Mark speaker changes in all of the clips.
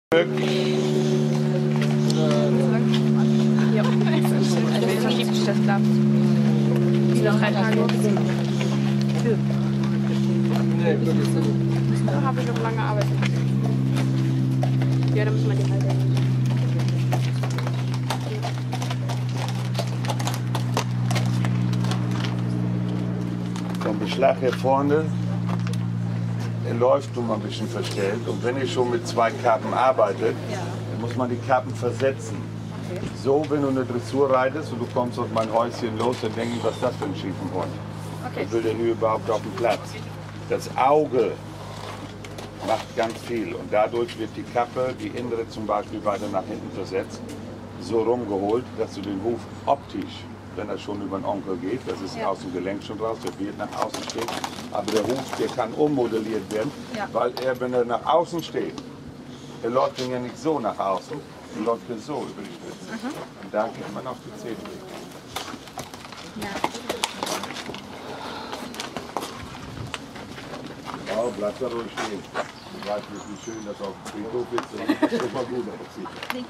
Speaker 1: Ja,
Speaker 2: gibt es das Blatt. Wieder 3 Tage. Da habe ich noch lange Arbeit. Ja, da müssen wir die halten.
Speaker 1: Vom Beschlag hier vorne, er läuft nun mal ein bisschen verstellt. Und wenn ich schon mit 2 Kappen arbeite, dann muss man die Kappen versetzen. Okay. So, wenn du eine Dressur reitest und du kommst aus mein Häuschen los, dann denke ich, was ist das für ein schiefen Hund? Okay. Was will der hier überhaupt auf dem Platz? Das Auge macht ganz viel und dadurch wird die Kappe, die innere zum Beispiel, weiter nach hinten versetzt, so rumgeholt, dass du den Huf optisch, wenn er schon über den Onkel geht, das ist aus dem Gelenk schon raus, der wird nach außen stehen, aber der Huf, der kann ummodelliert werden, weil er, wenn er nach außen steht, er läuft dann ja nicht so nach außen, er läuft ja so über die Spitze. Und da geht man auf die Zähne. Oh, bleib da ruhig stehen. Ich weiß nicht, wie schön das auf dem Friedhof ist, das ist schon mal gut aussieht.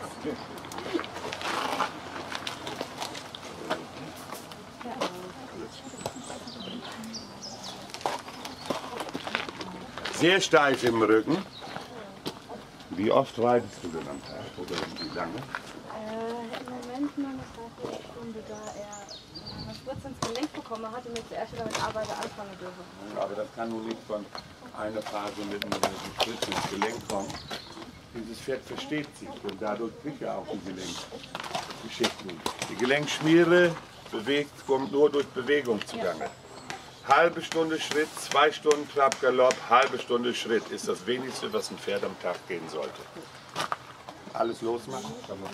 Speaker 1: Sehr steif im Rücken. Wie oft reitest du denn am Tag oder wie lange?
Speaker 3: Im Moment nur eine Dreiviertelstunde, da er eine Spritze ins Gelenk bekommen hat und jetzt zuerst wieder mit Arbeit anfangen dürfen.
Speaker 1: Aber das kann nun nicht von einer Phase mit einer Spritze ins Gelenk kommen. Dieses Pferd versteht sich und dadurch kriegt er auch die Gelenkgeschichten. Die Gelenkschmiere kommt nur durch Bewegung zugange. Halbe Stunde Schritt, 2 Stunden Trab, Galopp, halbe Stunde Schritt ist das wenigste, was ein Pferd am Tag gehen sollte. Alles losmachen?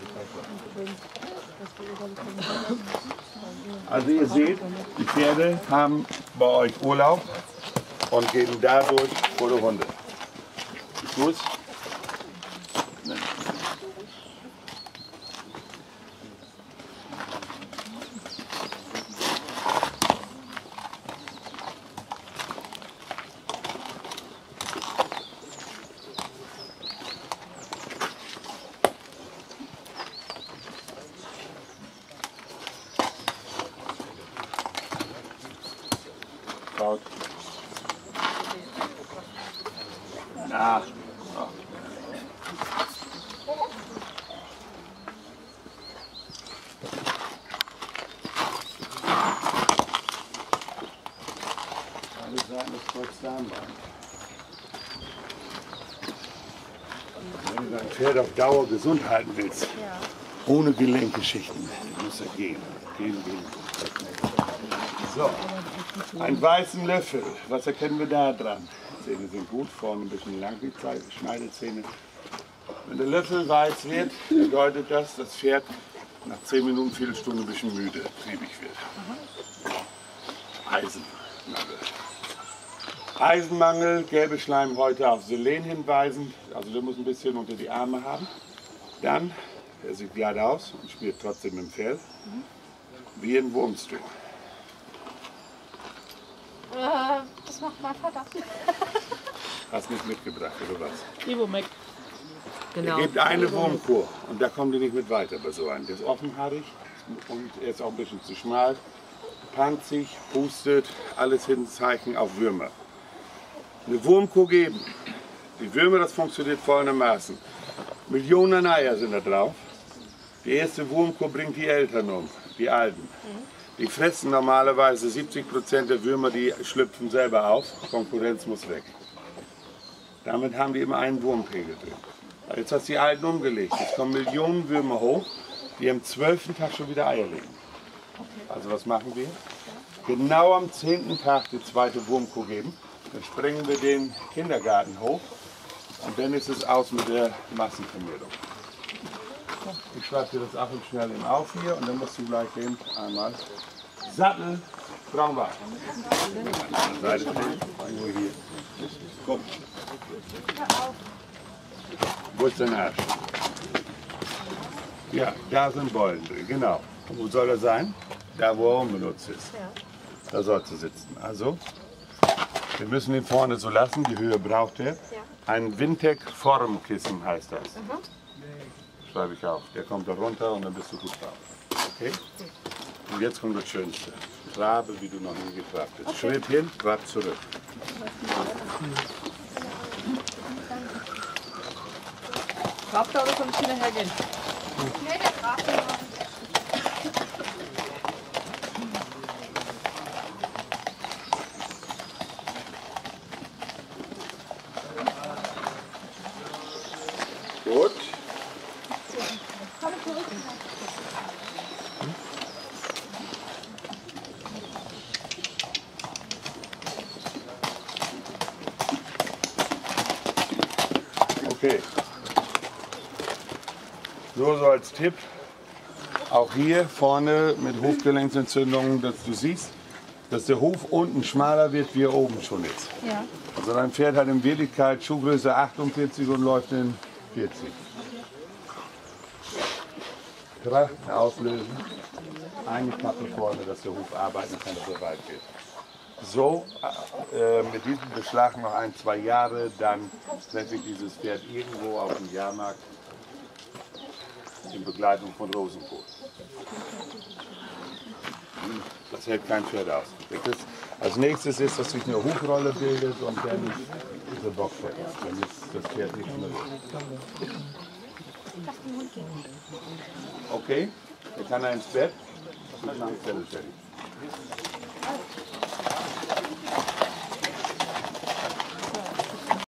Speaker 1: Also ihr seht, die Pferde haben bei euch Urlaub und gehen dadurch vor die Hunde. Gut? Na. Alle sagen, das Volksdarmbein. Wenn du dein Pferd auf Dauer gesund halten willst, ohne Gelenkgeschichten, muss er gehen. Gehen. So, einen weißen Löffel. Was erkennen wir da dran? Die Zähne sind gut, vorne ein bisschen lang, die Schneidezähne. Wenn der Löffel weiß wird, bedeutet das, dass das Pferd nach 10 Minuten, Viertelstunde ein bisschen müde, triebig wird. Eisenmangel. Eisenmangel, gelbe Schleimhäute auf Selen hinweisen, also der muss ein bisschen unter die Arme haben. Dann, er sieht glatt aus und spielt trotzdem im Fell, wie ein Wurmstück.
Speaker 3: Das macht mein Vater.
Speaker 1: Hast nicht mitgebracht, oder was?
Speaker 4: Ivomek. Genau.
Speaker 1: Er gibt eine Wurmkur und da kommen die nicht mit weiter bei so einem. Der ist offenhaarig und er ist auch ein bisschen zu schmal, panzig, pustet, alles Hinzeichen auf Würmer. Eine Wurmkur geben. Die Würmer, das funktioniert folgendermaßen. Millionen Eier sind da drauf. Die erste Wurmkur bringt die Eltern um, die Alten. Die fressen normalerweise 70% der Würmer, die schlüpfen selber auf. Konkurrenz muss weg. Damit haben die immer einen Wurmpegel drin. Jetzt hast du die Alten umgelegt. Jetzt kommen Millionen Würmer hoch, die am 12. Tag schon wieder Eier legen. Also was machen wir? Genau am 10. Tag die zweite Wurmkur geben. Dann sprengen wir den Kindergarten hoch und dann ist es aus mit der Massenvermehrung. Ich schreibe dir das ab und schnell eben auf hier und dann musst du gleich den einmal Sattel, Braunbart. Seite nur hier. Guck. Wo ist dein Arsch? Ja, da sind Beulen drin, genau. Und wo soll er sein? Da, wo er unbenutzt ist. Da soll er sitzen. Also Wir müssen ihn vorne so lassen, die Höhe braucht er. Ein Wintec Formkissen heißt das. Schreibe ich auf. Der kommt da runter und dann bist du gut drauf. Okay? Und jetzt kommt das Schönste. Trabe, wie du noch nie getrabt bist. Okay. Schritt hin, Trab zurück.
Speaker 2: Trabt da oder soll ich hinterher gehen?
Speaker 3: Nee, der trabt noch.
Speaker 1: Gut. Okay. Nur so als Tipp, auch hier vorne mit Hufgelenksentzündungen, dass du siehst, dass der Huf unten schmaler wird, wie er oben schon ist.
Speaker 2: Ja.
Speaker 1: Also dein Pferd hat in Wirklichkeit Schuhgröße 48 und läuft in 40. Kraft auslösen, eine Kappe vorne, dass der Huf arbeiten kann, dass er weit wird. So, mit diesem Beschlag noch 1-2 Jahre, dann treffe ich dieses Pferd irgendwo auf dem Jahrmarkt in Begleitung von Rosenkohl. Das hält kein Pferd aus. Als nächstes ist, dass sich eine Hufrolle bildet und dann ist er bockfett. Dann ist das Pferd nicht mehr los. Okay, dann kann er ins Bett. Dann ist er fertig.